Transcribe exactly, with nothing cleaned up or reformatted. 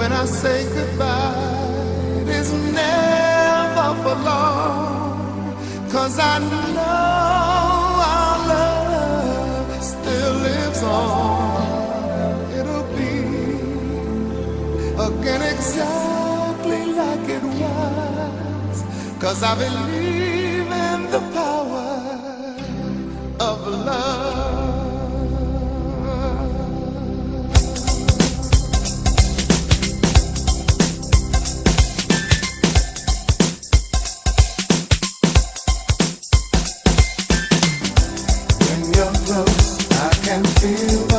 when I say goodbye, it is never for long, 'cause I know our love still lives on. It'll be again exactly like it was, 'cause I believe in the power of love. When you're close, I can feel